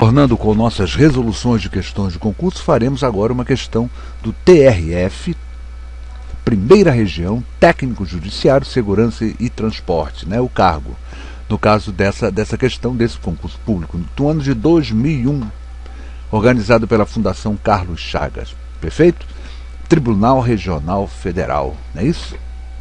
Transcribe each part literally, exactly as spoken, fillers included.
Retornando com nossas resoluções de questões de concurso, faremos agora uma questão do T R F, Primeira Região, Técnico Judiciário, Segurança e Transporte, né, o cargo. No caso dessa, dessa questão, desse concurso público, do ano de dois mil e um, organizado pela Fundação Carlos Chagas. Perfeito? Tribunal Regional Federal, não é isso?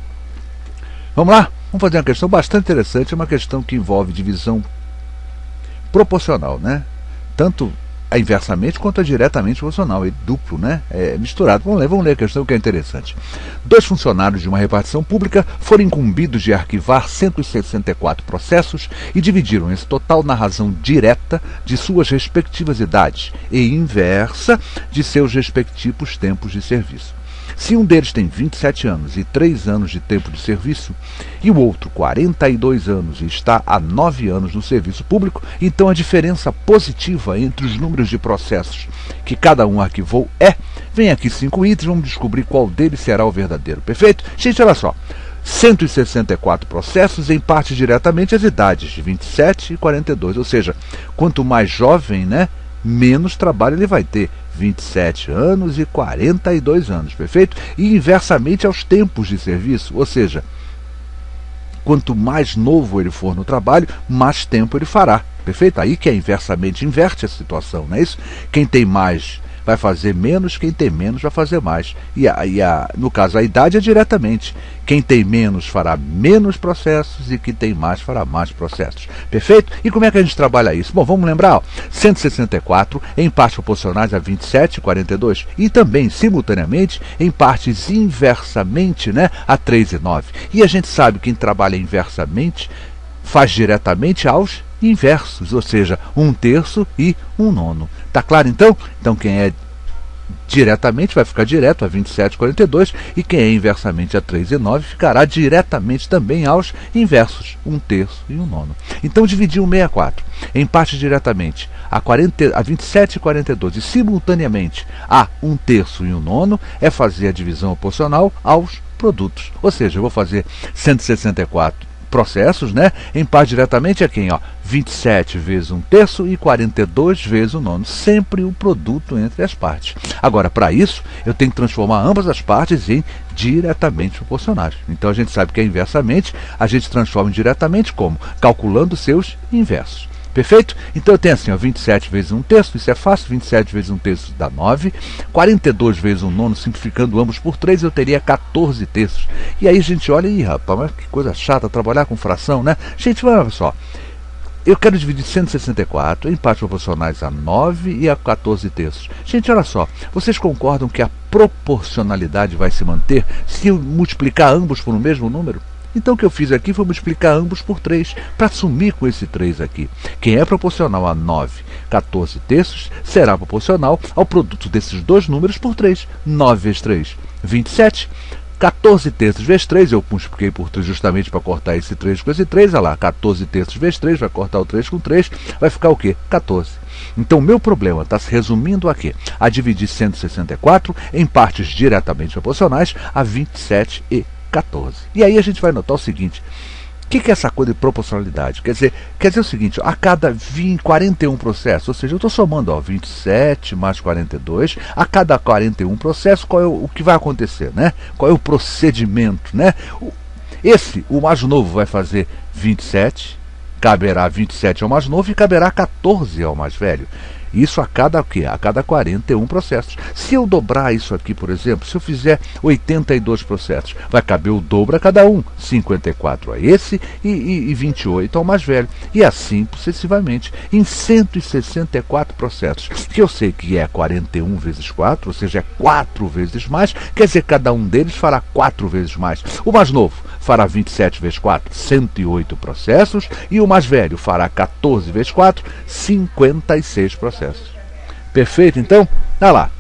Vamos lá? Vamos fazer uma questão bastante interessante, uma questão que envolve divisão proporcional, né? Tanto a inversamente quanto a diretamente proporcional, é duplo, né? É misturado. Vamos ler, vamos ler a questão que é interessante. Dois funcionários de uma repartição pública foram incumbidos de arquivar cento e sessenta e quatro processos e dividiram esse total na razão direta de suas respectivas idades e inversa de seus respectivos tempos de serviço. Se um deles tem vinte e sete anos e três anos de tempo de serviço, e o outro quarenta e dois anos e está há nove anos no serviço público, então a diferença positiva entre os números de processos que cada um arquivou é... Vem aqui cinco itens, vamos descobrir qual deles será o verdadeiro. Perfeito? Gente, olha só. cento e sessenta e quatro processos, em parte diretamente as idades de vinte e sete e quarenta e dois. Ou seja, quanto mais jovem, né, menos trabalho ele vai ter. vinte e sete anos e quarenta e dois anos, perfeito? E inversamente aos tempos de serviço, ou seja, quanto mais novo ele for no trabalho, mais tempo ele fará, perfeito? Aí que é inversamente, inverte a situação, não é isso? Quem tem mais vai fazer menos, quem tem menos vai fazer mais. E, a, e a, no caso, a idade é diretamente. Quem tem menos fará menos processos e quem tem mais fará mais processos. Perfeito? E como é que a gente trabalha isso? Bom, vamos lembrar, ó, cento e sessenta e quatro em partes proporcionais a vinte e sete e quarenta e dois e também, simultaneamente, em partes inversamente, né, a três e nove. E a gente sabe que quem trabalha inversamente faz diretamente aos inversos, ou seja, um terço e um nono. Tá claro então? Então quem é diretamente vai ficar direto a vinte e sete e quarenta e dois e quem é inversamente a três e nove ficará diretamente também aos inversos, um terço e um nono. Então dividir o sessenta e quatro em partes diretamente a, quarenta, a vinte e sete e quarenta e dois e simultaneamente a um terço e um nono é fazer a divisão proporcional aos produtos. Ou seja, eu vou fazer cento e sessenta e quatro processos, né, em parte diretamente a quem? Ó, vinte e sete vezes um terço e quarenta e dois vezes o nono. Sempre o produto entre as partes. Agora, para isso, eu tenho que transformar ambas as partes em diretamente proporcionais. Então a gente sabe que é inversamente, a gente transforma em diretamente como? Calculando seus inversos. Perfeito? Então eu tenho assim, ó, vinte e sete vezes um terço, isso é fácil, vinte e sete vezes um terço dá nove, quarenta e dois vezes um nono, simplificando ambos por três, eu teria quatorze terços. E aí a gente olha, e rapaz, mas que coisa chata trabalhar com fração, né? Gente, olha só, eu quero dividir cento e sessenta e quatro em partes proporcionais a nove e a quatorze terços. Gente, olha só, vocês concordam que a proporcionalidade vai se manter se eu multiplicar ambos por um mesmo número? Então o que eu fiz aqui foi multiplicar ambos por três, para sumir com esse três aqui. Quem é proporcional a nove, quatorze terços, será proporcional ao produto desses dois números por três. nove vezes três, vinte e sete. quatorze terços vezes três, eu multipliquei por três justamente para cortar esse três com esse três. Olha lá, quatorze terços vezes três, vai cortar o três com três, vai ficar o quê? quatorze. Então o meu problema está se resumindo a quê? A dividir cento e sessenta e quatro em partes diretamente proporcionais a vinte e sete e quatorze. E aí a gente vai notar o seguinte: o que, que é essa coisa de proporcionalidade? Quer dizer, quer dizer o seguinte, ó, a cada vinte, quarenta e um processos, ou seja, eu estou somando ó, vinte e sete mais quarenta e dois, a cada quarenta e um processos, qual é o, o que vai acontecer, né? Qual é o procedimento, né? O, esse, o mais novo, vai fazer vinte e sete, caberá vinte e sete ao mais novo e caberá quatorze ao mais velho. Isso a cada, o quê? A cada quarenta e um processos. Se eu dobrar isso aqui, por exemplo, se eu fizer oitenta e dois processos, vai caber o dobro a cada um. cinquenta e quatro a esse e, e, e vinte e oito ao mais velho. E assim sucessivamente. Em cento e sessenta e quatro processos, que eu sei que é quarenta e um vezes quatro, ou seja, é quatro vezes mais, quer dizer, cada um deles fará quatro vezes mais. O mais novo fará vinte e sete vezes quatro, cento e oito processos, e o mais velho fará quatorze vezes quatro, cinquenta e seis processos. Perfeito? Então, olha lá.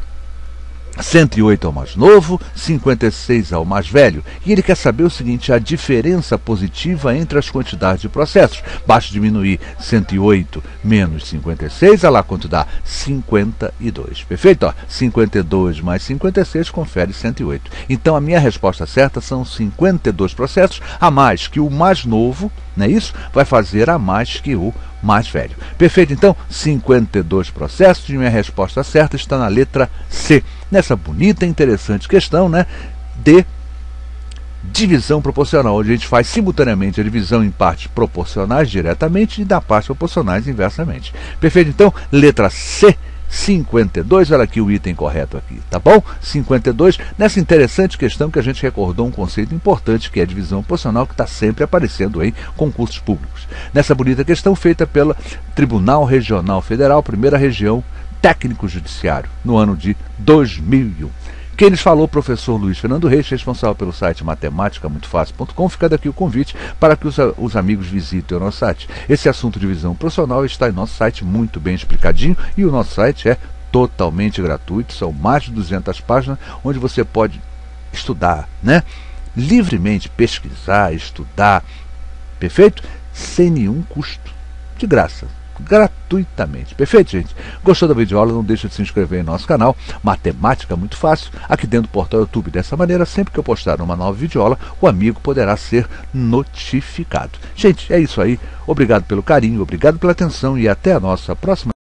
cento e oito ao mais novo, cinquenta e seis ao mais velho. E ele quer saber o seguinte, a diferença positiva entre as quantidades de processos. Basta diminuir cento e oito menos cinquenta e seis, olha lá quanto dá, cinquenta e dois. Perfeito? Ó, cinquenta e dois mais cinquenta e seis confere cento e oito. Então a minha resposta certa são cinquenta e dois processos a mais que o mais novo, não é isso? Vai fazer a mais que o mais velho. Perfeito? Então, cinquenta e dois processos e minha resposta certa está na letra C. Nessa bonita e interessante questão, né, de divisão proporcional, onde a gente faz simultaneamente a divisão em partes proporcionais diretamente e da partes proporcionais inversamente. Perfeito? Então, letra C, cinquenta e dois, olha aqui o item correto aqui, tá bom? cinquenta e dois, nessa interessante questão que a gente recordou um conceito importante, que é a divisão proporcional, que está sempre aparecendo aí em concursos públicos. Nessa bonita questão feita pelo Tribunal Regional Federal, primeira região, técnico judiciário, no ano de dois mil e um. Quem lhes falou, professor Luiz Fernando Reis, responsável pelo site matemática muito fácil ponto com. Fica daqui o convite para que os, os amigos visitem o nosso site. Esse assunto de divisão profissional está em nosso site muito bem explicadinho e o nosso site é totalmente gratuito. São mais de duzentas páginas onde você pode estudar, né? Livremente, pesquisar, estudar, perfeito? Sem nenhum custo, de graça. Gratuitamente. Perfeito, gente? Gostou da videoaula? Não deixa de se inscrever em nosso canal Matemática Muito Fácil, aqui dentro do portal YouTube. Dessa maneira, sempre que eu postar uma nova videoaula, o amigo poderá ser notificado. Gente, é isso aí. Obrigado pelo carinho, obrigado pela atenção e até a nossa próxima